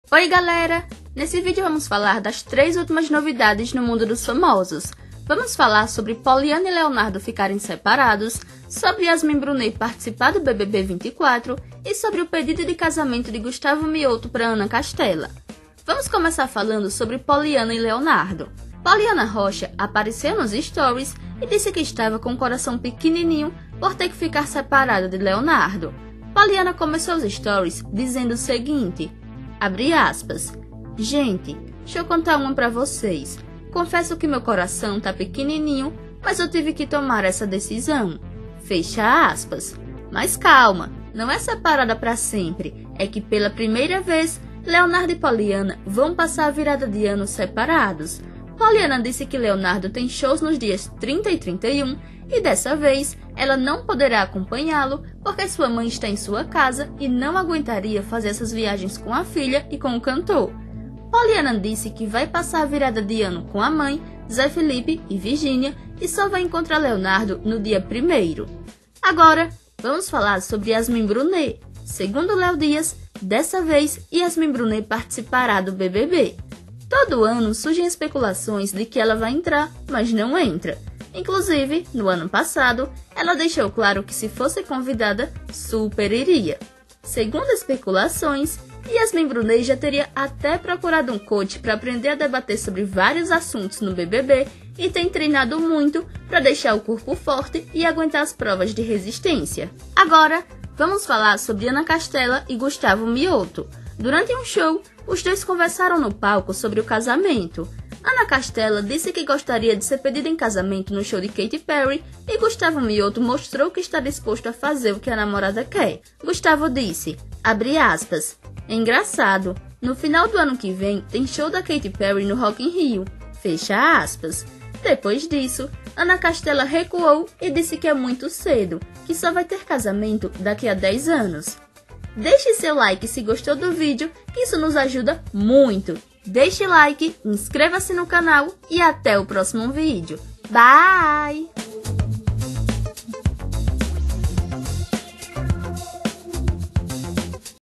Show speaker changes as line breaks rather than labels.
Oi galera! Nesse vídeo vamos falar das 3 últimas novidades no mundo dos famosos. Vamos falar sobre Poliana e Leonardo ficarem separados, sobre Yasmin Brunet participar do BBB 24 e sobre o pedido de casamento de Gustavo Mioto para Ana Castela. Vamos começar falando sobre Poliana e Leonardo. Poliana Rocha apareceu nos stories e disse que estava com o coração pequenininho por ter que ficar separada de Leonardo. Poliana começou os stories dizendo o seguinte, abre aspas, gente, deixa eu contar uma pra vocês. Confesso que meu coração tá pequenininho, mas eu tive que tomar essa decisão. Fecha aspas. Mas calma, não é separada pra sempre, é que pela primeira vez, Leonardo e Poliana vão passar a virada de ano separados. Poliana disse que Leonardo tem shows nos dias 30 e 31 e dessa vez ela não poderá acompanhá-lo porque sua mãe está em sua casa e não aguentaria fazer essas viagens com a filha e com o cantor. Poliana disse que vai passar a virada de ano com a mãe, Zé Felipe e Virgínia e só vai encontrar Leonardo no dia 1º. Agora, vamos falar sobre Yasmin Brunet. Segundo Léo Dias, dessa vez Yasmin Brunet participará do BBB. Todo ano surgem especulações de que ela vai entrar, mas não entra. Inclusive, no ano passado, ela deixou claro que se fosse convidada, super iria. Segundo especulações, Yasmin Brunet já teria até procurado um coach para aprender a debater sobre vários assuntos no BBB e tem treinado muito para deixar o corpo forte e aguentar as provas de resistência. Agora, vamos falar sobre Ana Castela e Gustavo Mioto. Durante um show, os dois conversaram no palco sobre o casamento. Ana Castela disse que gostaria de ser pedida em casamento no show de Katy Perry e Gustavo Mioto mostrou que está disposto a fazer o que a namorada quer. Gustavo disse, abre aspas, engraçado, no final do ano que vem tem show da Katy Perry no Rock in Rio, fecha aspas. Depois disso, Ana Castela recuou e disse que é muito cedo, que só vai ter casamento daqui a 10 anos. Deixe seu like se gostou do vídeo, que isso nos ajuda muito. Deixe like, inscreva-se no canal e até o próximo vídeo. Bye!